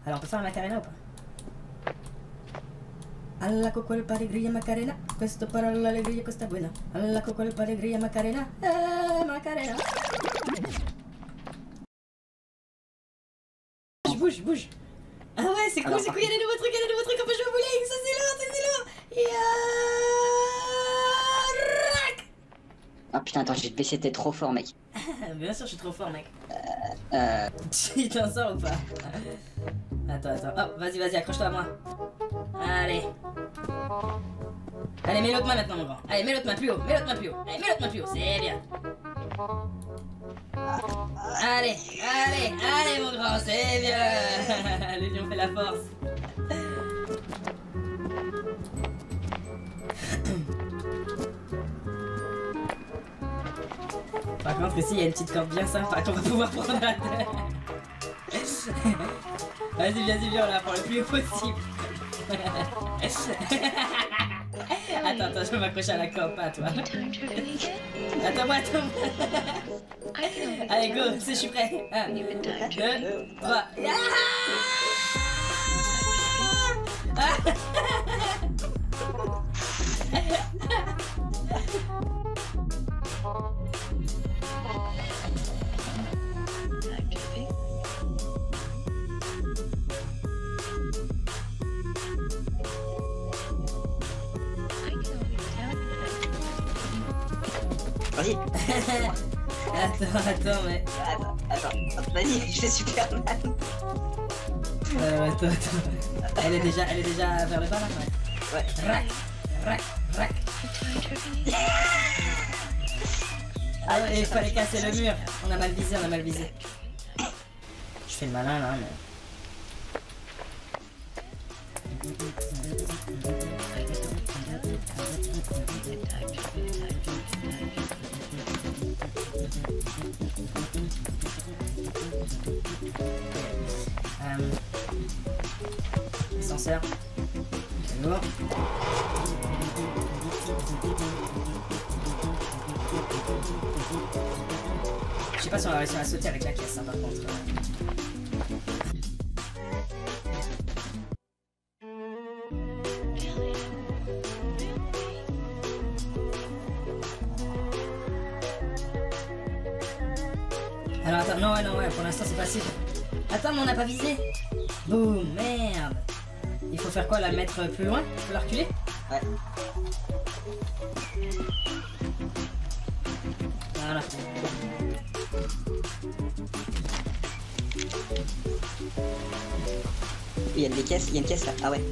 Alors on peut faire la Macarena ou pas? Alla cocco paregria Macarena, questo para l'allegria costa buena. Alla cocco paregria Macarena, Macarena. Je bouge. Ah ouais, c'est cool, c'est cool, il y a des nouveaux trucs, on peut jouer au bowling, ça c'est lourd. Oh putain, attends, je vais te baisser, t'es trop fort, mec. Bien sûr, je suis trop fort, mec. Tu t'en sors ou pas? Attends. Oh, vas-y, accroche-toi à moi. Allez, mets l'autre main maintenant, mon grand. Allez, mets l'autre main plus haut. Allez, mets l'autre main plus haut, c'est bien. Allez, mon grand, c'est bien. L'union fait la force. Par contre, ici, il y a une petite corde bien sympa qu'on va pouvoir prendre à terre. Vas-y, viens, on la prend le plus haut possible. Attends, je vais m'accrocher à la corde, pas à toi. Attends-moi. Allez, go, je suis prêt. 1, 2, 3. Vas-y. Attends, mais... Attends, vas-y, je fais Superman. Attends. Elle est déjà vers le bas là, ouais. Rac. Ah ouais, il fallait casser le mur. On a mal visé. Je fais le malin là, mais... Ascenseur. C'est lourd. Je sais pas si on va réussir à sauter avec la caisse, hein, par contre. Alors attends, non, ouais, pour l'instant c'est facile. Attends, mais on n'a pas visé. Boum, merde. Il faut faire quoi, la mettre plus loin? Il faut la reculer? Ouais. Voilà. Il y a une caisse là. Ah ouais.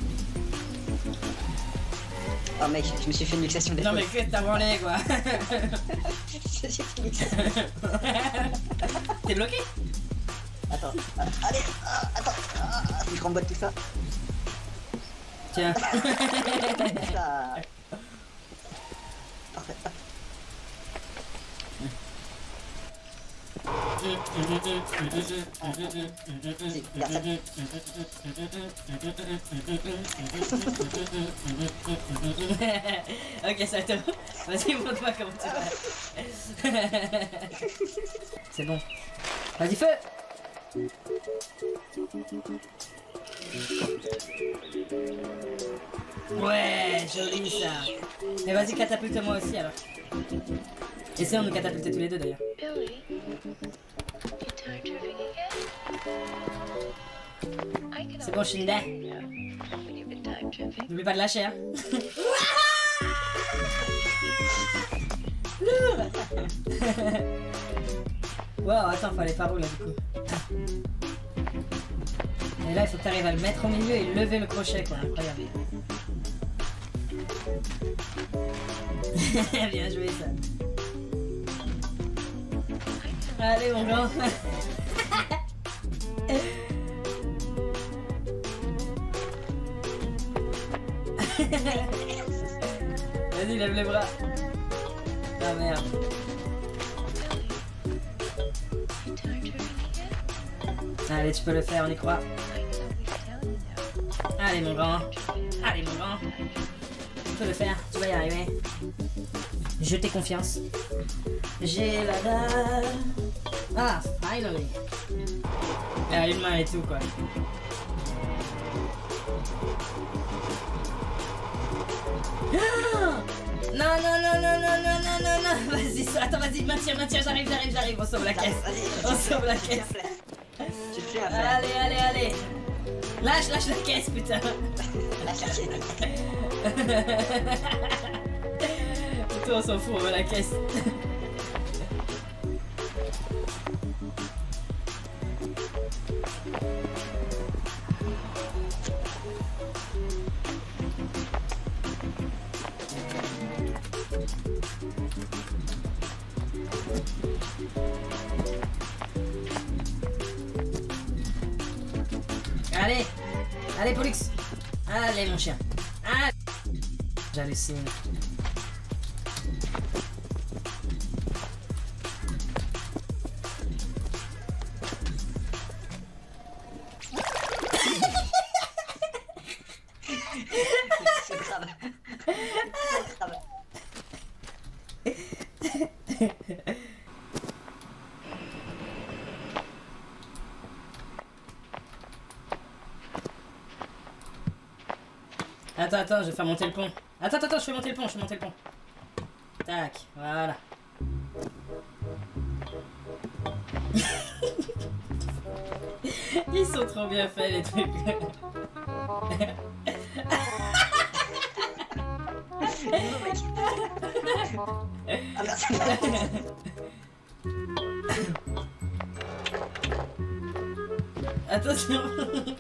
Oh mec, je me suis fait une luxation des Non mais qu'est-ce que t'as branlé quoi? J'ai fait une luxation. T'es bloqué? Attends, allez, attends, faut que je remboîte tout ça. Tiens. Ça. Parfait. Ok, ça te... Vas-y, montre-moi comment tu vas. C'est bon. Vas-y, feu! Ouais, joli ça. Mais vas-y, catapulte-moi aussi alors. Essayons de nous catapulter tous les deux d'ailleurs. C'est bon, Shinda. N'oublie pas de lâcher, hein. Lourd. Wow, attends, faut aller par où là du coup? Et là, il faut que tu arrives à le mettre au milieu et lever le crochet, quoi. Incroyable. Bien joué, ça. Allez, mon grand. Vas-y, lève les bras. Ah merde. Allez, tu peux le faire, on y croit. Allez, mon grand. Allez, mon grand. Tu peux le faire, tu vas y arriver. Je t'ai confiance. J'ai la dalle. Ah, finally. Ah, une main et tout, quoi. Non, non, non, non, non, non, non, non, non. Vas-y, attends, vas-y, maintiens, j'arrive. On sauve la caisse. On sauve la caisse. J'ai plus à faire. Allez. Lâche la caisse, putain. Lâche la caisse. Toi, on s'en fout, on veut la caisse. Allez, Pollux. Allez, mon chien. Allez. J'hallucine. C'est grave. Attends, je vais faire monter le pont. Attends, je fais monter le pont, Tac, voilà. Ils sont trop bien faits, les trucs. Attention.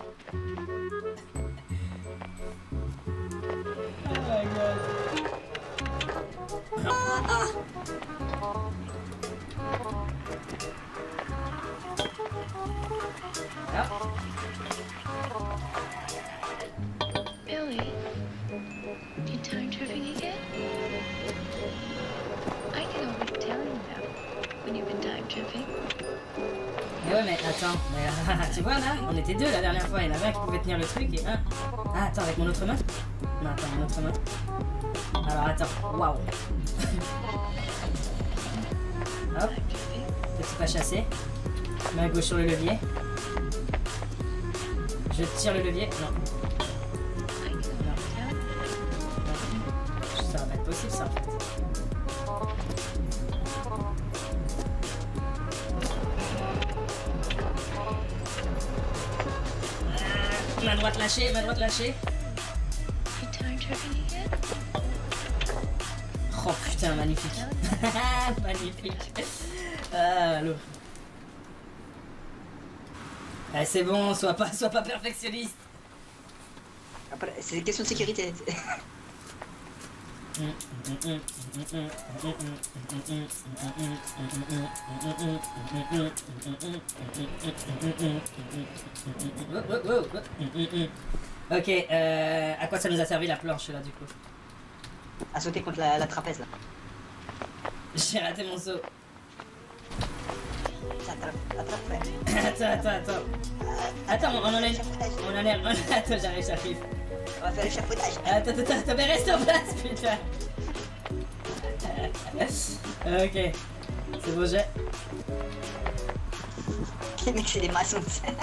Billy, you time tripping again? I can always tell you now when you've been time tripping. Mais ouais, mais attends, tu vois là, on était deux la dernière fois, il y en avait un qui pouvait tenir le truc et un. Ah, attends, avec mon autre main? Non, attends, mon autre main. Alors attends, waouh. Hop, petit pas chassé. Main gauche sur le levier. Je tire le levier. Non. Ça va pas être possible ça en fait. Main droite lâchée. Oh putain, magnifique. Magnifique. Ah, lourd. Ah, c'est bon, sois pas perfectionniste. Après, c'est une question de sécurité. Ok, à quoi ça nous a servi la planche là du coup? À sauter contre la trapèze là. J'ai raté mon saut. Attrape. Attends, on en est. Attends, j'arrive. On va faire l'échafaudage. Attends, mais reste en place, putain. Ok, c'est bon, j'ai. Mais c'est des maçons.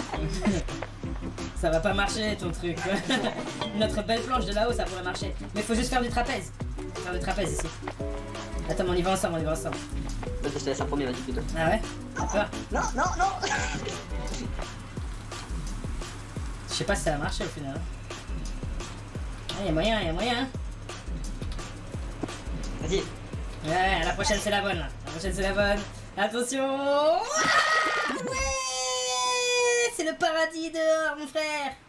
Ça va pas marcher ton truc. Notre belle planche de là-haut, ça pourrait marcher. Mais faut juste faire du trapèze. Faut faire du trapèze ici. Attends, mais on y va ensemble. Bah, je te laisse un premier, vas-y plutôt. Ah ouais? D'accord. Non. Je sais pas si ça va marcher au final. Ah, y a moyen. Vas-y. Ouais, la prochaine c'est la bonne là. Attention. Ouais, c'est le paradis dehors, mon frère.